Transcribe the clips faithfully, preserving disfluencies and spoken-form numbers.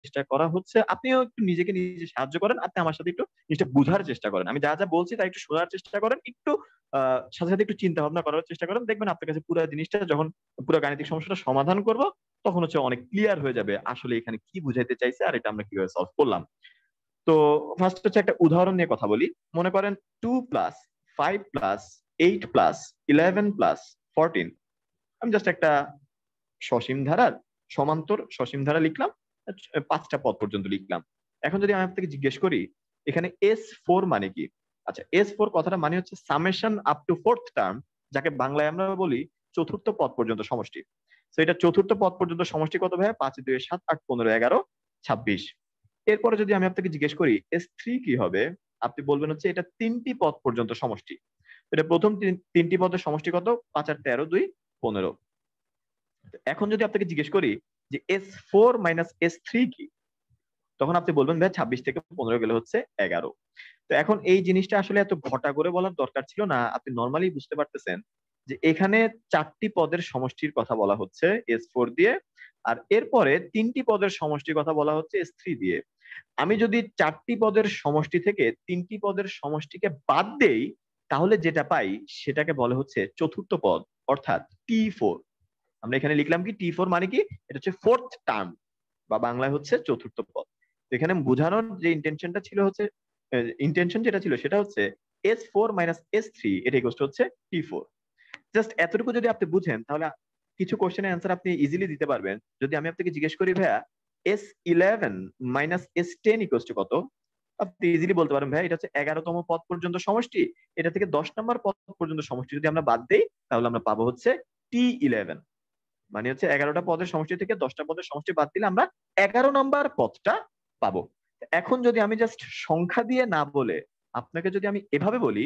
চেষ্টা করা হচ্ছে আপনিও একটু নিজেকে নিজে সাহায্য করেন, আপনি আমার সাথে একটু জিনিসটা বুঝার চেষ্টা করেন, আমি যা যা বলছি তা একটু শোনার চেষ্টা করেন, একটু আহ সাথে সাথে একটু চিন্তা ভাবনা করার চেষ্টা করেন, দেখবেন আপনার কাছে পুরো জিনিসটা যখন পুরো গাণিতিক সমস্যাটা সমাধান করব তখন হচ্ছে অনেক ক্লিয়ার হয়ে যাবে আসলে এখানে কি বুঝাইতে চাইছে আর এটা আমরা কিভাবে সলভ করলাম। তো ফার্স্ট হচ্ছে একটা উদাহরণ নিয়ে কথা বলি। মনে করেন two plus five plus eight plus eleven plus fourteen. আমি জাস্ট একটা সসীম ধারার সমান্তর সসীম ধারা লিখলাম, পাঁচটা পদ পর্যন্ত লিখলাম। এখন যদি আমি আপনাকে জিজ্ঞেস করি এখানে এস ফোর মানে কি? আচ্ছা, এস ফোর কথাটা মানে হচ্ছে summation up to fourth term, যাকে বাংলায় আমরা বলি চতুর্থ পদ পর্যন্ত সমষ্টি। তো এটা চতুর্থ পদ পর্যন্ত সমষ্টি কত ভাই? পাঁচ দুই সাত আট পনেরো এগারো ছাব্বিশ। এরপরে যদি আমি আপনাকে জিজ্ঞেস করি এস থ্রি কি হবে, আপনি বলবেন হচ্ছে এটা তিনটি পদ পর্যন্ত সমষ্টি। এটা প্রথম তিনটি পদের সমষ্টি কত? পাঁচ আর তেরো দুই পনেরো। এখন যদি আপনাকে জিজ্ঞেস করি যে S four minus S three কি, তখন আপনি বলবেন ভাই ছাব্বিশ থেকে পনেরো গেলে হচ্ছে এগারো। তো এখন এই জিনিসটা আসলে এত ঘটা করে বলার দরকার ছিল না, আপনি নর্মালি বুঝতে পারতেছেন যে এখানে চারটি পদের সমষ্টির কথা বলা হচ্ছে এস ফোর দিয়ে, আর এরপরে তিনটি পদের সমষ্টির কথা বলা হচ্ছে এস থ্রি দিয়ে। আমি যদি চারটি পদের সমষ্টি থেকে তিনটি পদের সমষ্টিকে বাদ দেই তাহলে যেটা পাই সেটাকে বলে হচ্ছে চতুর্থ পদ, অর্থাৎ টি ফোর। আমরা এখানে লিখলাম কি টি ফোর মানে কি? এটা হচ্ছে ফোর্থ টার্ম বা বাংলায় হচ্ছে চতুর্থ পদ। এখানে বোঝানোর যে ইন্টেনশনটা ছিল হচ্ছে ইন্টেনশন যেটা ছিল সেটা হচ্ছে S four minus S three এটা ইকুয়াল টু হচ্ছে টি ফোর। জাস্ট এতটুকু যদি আপনি বুঝেন তাহলে কিছু কোশ্চেনের অ্যান্সার আপনি ইজিলি দিতে পারবেন। যদি আমি আপনাকে জিজ্ঞেস করি ভাইয়া S eleven minus S ten equal to কত, আপনি ইজিলি বলতে পারেন ভাই এটা হচ্ছে এগারোতম পদ পর্যন্ত সমষ্টি, এটা থেকে দশ নম্বর পদ পর্যন্ত সমষ্টি যদি আমরা বাদ দেই তাহলে আমরা পাবো হচ্ছে টি ইলেভেন। মানে হচ্ছে এগারোটা পদের সমষ্টি থেকে দশটা পদের সমষ্টি বাদ দিলে আমরা এগারো নম্বর পদটা পাবো। এখন যদি আমি জাস্ট সংখ্যা দিয়ে না বলে আপনাকে যদি আমি এভাবে বলি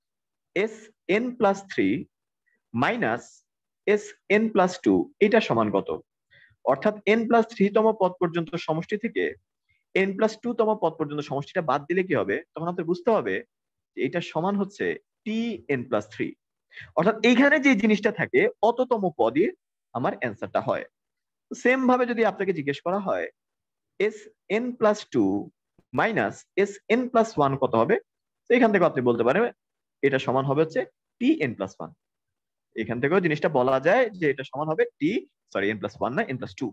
S N plus three minus S N plus two এটা সমান কত, অর্থাৎ এন প্লাস থ্রি তম পদ পর্যন্ত সমষ্টি থেকে এন প্লাস টু তম পদ পর্যন্ত সমষ্টিটা বাদ দিলে কি হবে, তখন আপনার বুঝতে হবে যে এটা সমান হচ্ছে টি এন প্লাস থ্রি। অর্থাৎ এইখানে যে জিনিসটা থাকে অততম পদে আমার অ্যান্সারটা হয়। সেম ভাবে যদি আপনাকে জিজ্ঞেস করা হয় S N plus two minus S N plus one কত হবে, তো এখান থেকে আপনি বলতে পারেন এটা সমান হবে হচ্ছে টি এন প্লাস ওয়ান। এখান থেকেও জিনিসটা বলা যায় যে এটা সমান হবে T sorry N plus one না এন প্লাস টু,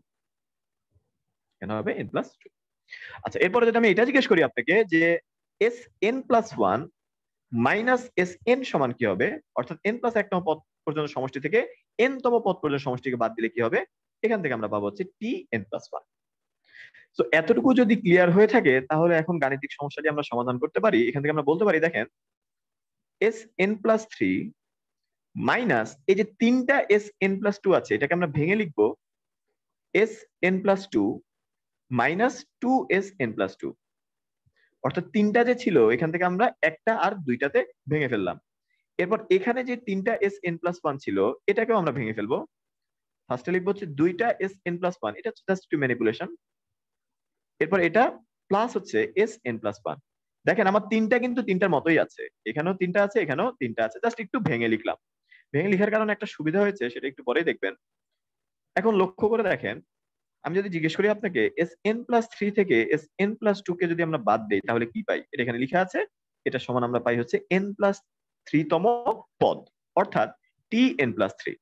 কেন হবে এন প্লাস টু। আচ্ছা, এরপরে যদি আমি এটা জিজ্ঞেস করি আপনাকে যে S N plus one minus S N সমান কি হবে, অর্থাৎ এন প্লাস এক তম পদ পর্যন্ত সমষ্টি থেকে এন তম পদ পর্যন্ত সমষ্টিকে বাদ দিলে কি হবে, এখান থেকে আমরা পাবো হচ্ছে টি এন প্লাস ওয়ান। তো এতটুকু যদি ক্লিয়ার হয়ে থাকে তাহলে এখন গাণিতিক সমস্যাটি আমরা সমাধান করতে পারি। এখান থেকে আমরা বলতে পারি দেখেন S N plus three minus এই যে তিনটা এস এন প্লাস টু আছে এটাকে আমরা ভেঙে লিখবো S N plus two minus two S N plus two. অর্থাৎ তিনটা যে ছিল এখান থেকে আমরা একটা আর দুইটাতে ভেঙে ফেললাম। এরপর এখানে যে তিনটা এস এন প্লাস ওয়ান ছিল এটাকেও আমরা ভেঙে ফেলবো। ফার্স্টে লিখবো হচ্ছে দুইটা এস এন প্লাস ওয়ান, এটা হচ্ছে জাস্ট টু ম্যানিপুলেশন। এরপর এটা প্লাস হচ্ছে এস এন প্লাস ওয়ান। দেখেন আমার তিনটা কিন্তু তিনটার মতোই আছে, এখানেও তিনটা আছে এখানেও তিনটা আছে, জাস্ট একটু ভেঙে লিখলাম। ভেঙে লিখার কারণে একটা সুবিধা হয়েছে সেটা একটু পরেই দেখবেন। এখন লক্ষ্য করে দেখেন আমি যদি জিজ্ঞেস করি আপনাকে এস এন প্লাস থ্রি থেকে এস এন প্লাস টু কে যদি আমরা বাদ দিই তাহলে কি পাই, এটা এখানে লিখা আছে, এটা সমান আমরা পাই হচ্ছে এন প্লাস থ্রি তম পদ, অর্থাৎ টি এন প্লাস থ্রি।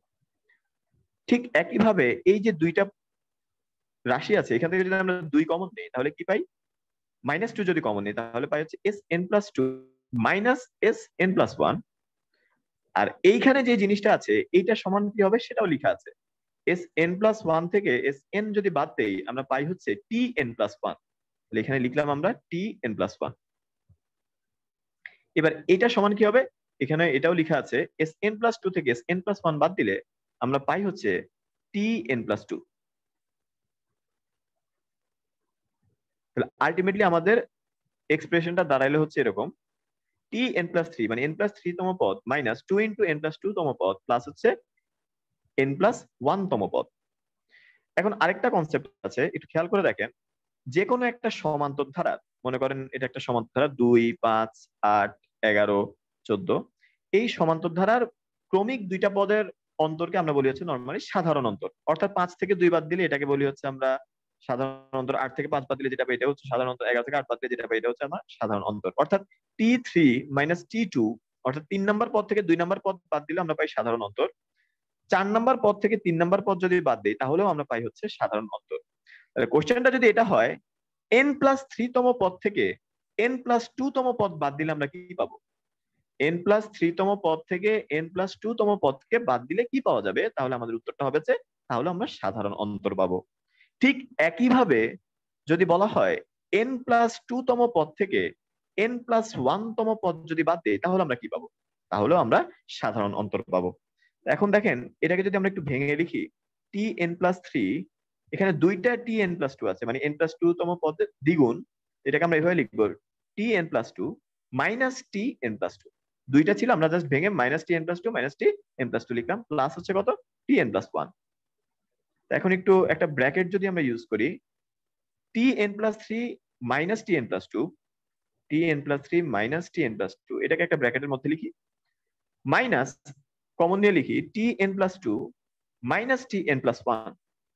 ঠিক একইভাবে এই যে দুইটা রাশি আছে এখান থেকে যদি আমরা দুই কমন নিই তাহলে কি পাই, মাইনাস টু যদি কমন নিই তাহলে পাই হচ্ছে S N plus two minus S N plus one. আর এইখানে যে জিনিসটা আছে এইটা সমান কি হবে সেটাও লিখা আছে, এস এন প্লাস ওয়ান থেকে এস এন যদি বাদ দেই আমরা পাই হচ্ছে টি এন প্লাস ওয়ান। এখানে লিখলাম আমরা টি এন প্লাস ওয়ান। এবার এটা সমান কি হবে, এখানে এটাও লিখা আছে এস এন প্লাস টু থেকে এস এন প্লাস ওয়ান বাদ দিলে আমরা পাই হচ্ছে টি এন প্লাস টু। তাহলে আলটিমেটলি আমাদের এক্সপ্রেশনটা দাঁড়াইলে হচ্ছে এরকম টি এন প্লাস থ্রি মানে এন প্লাস থ্রি তম পদ minus two into N plus two তম পদ প্লাস হচ্ছে এন প্লাস ওয়ান তম পদ। এখন আরেকটা কনসেপ্ট আছে একটু খেয়াল করে দেখেন, যে কোনো একটা সমান্তর ধারা, মনে করেন এটা একটা সমান্তর ধারা দুই পাঁচ আট এগারো চোদ্দ, এই সমান্তর ধারার ক্রমিক দুইটা পদের অন্তরকে আমরা বলি হচ্ছে নর্মালি সাধারণ অন্তর, অর্থাৎ পাঁচ থেকে দুই বাদ দিলে এটাকে বলি হচ্ছে আমরা সাধারণ অন্তর আট থেকে পাঁচ বাদ দিলে যেটা পাই এটা হচ্ছে সাধারণ অন্তর, এগারো থেকে আট বাদ দিলে যেটা পাই এটা হচ্ছে আমার সাধারণ অন্তর। অর্থাৎ T three minus T two, অর্থাৎ তিন নম্বর পদ থেকে দুই নম্বর পদ বাদ দিলে আমরা পাই সাধারণ অন্তর। চার নম্বর পদ থেকে তিন নম্বর পদ যদি বাদ দিই তাহলেও আমরা পাই হচ্ছে সাধারণ অন্তর। তাহলে কোশ্চেনটা যদি এটা হয় এন প্লাস থ্রি তম পদ থেকে এন প্লাস টু তম পদ বাদ দিলে আমরা কি পাবো, এন প্লাস থ্রি তম পদ থেকে এন প্লাস টু তম পদকে বাদ দিলে কি পাওয়া যাবে, তাহলে আমাদের উত্তরটা হবে যে তাহলে আমরা সাধারণ অন্তর পাবো। ঠিক একইভাবে যদি বলা হয় এন প্লাস টু তম পদ থেকে এন প্লাস ওয়ান তম পদ যদি বাদ দিই তাহলে আমরা কি পাবো, তাহলেও আমরা সাধারণ অন্তর পাবো। এখন দেখেন এটাকে যদি আমরা একটু ভেঙে লিখি, টি এন প্লাস থ্রি, এখানে দুইটা টি এন প্লাস টু আছে, মানে এন প্লাস টু তম পদের দ্বিগুণ, এটাকে আমরা এভাবে লিখবো T N plus two minus T N plus two. দুইটা ছিল, আমরা জাস্ট ভেঙে minus T N plus two minus T N plus two লিখলাম, প্লাস হচ্ছে কত টি এন প্লাস ওয়ান। এখন একটু একটা ব্র্যাকেট যদি আমরা ইউজ করি, T N plus three minus T N plus two, T N plus three minus T N plus two, এটাকে একটা ব্র্যাকেটের মধ্যে লিখি, মাইনাস কমন নিয়ে লিখি T N plus two minus T N plus one.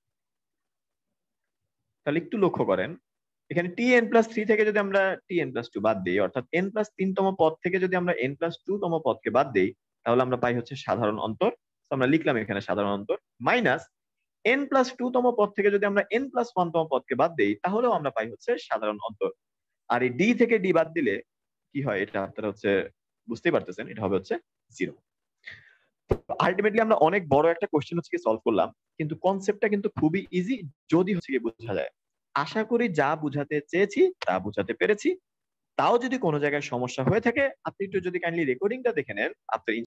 তাহলে একটু লক্ষ্য করেন এখানে টি এন প্লাস থ্রি থেকে যদি আমরা টি এন প্লাস টু বাদ দিই, অর্থাৎ এন প্লাস তিনতম পদ থেকে যদি আমরা এন প্লাস টু তম পদকে বাদ দিই তাহলে আমরা পাই হচ্ছে সাধারণ অন্তর। আমরা লিখলাম এখানে সাধারণ অন্তর, মাইনাস এন প্লাস টু তম পদ থেকে যদি আমরা এন প্লাস ওয়ান তম পদকে বাদ দিই তাহলেও আমরা পাই হচ্ছে সাধারণ অন্তর। আর এই ডি থেকে ডি বাদ দিলে কি হয় এটা আপনারা হচ্ছে বুঝতেই পারতেছেন, এটা হবে হচ্ছে জিরো। আলটিমেটলি আমরা অনেক বড় একটা কোশ্চেন হচ্ছে সলভ করলাম, কিন্তু কনসেপ্টটা কিন্তু খুবই ইজি যদি হচ্ছে বোঝা যায়। আশা করি যা বুঝাতে চেয়েছি তা বুঝাতে পেরেছি। তাও যদি কোনো জায়গায় সমস্যা হয়ে থাকে আপনি একটু যদি কাইন্ডলি রেকর্ডিংটা দেখে নেন, আপনার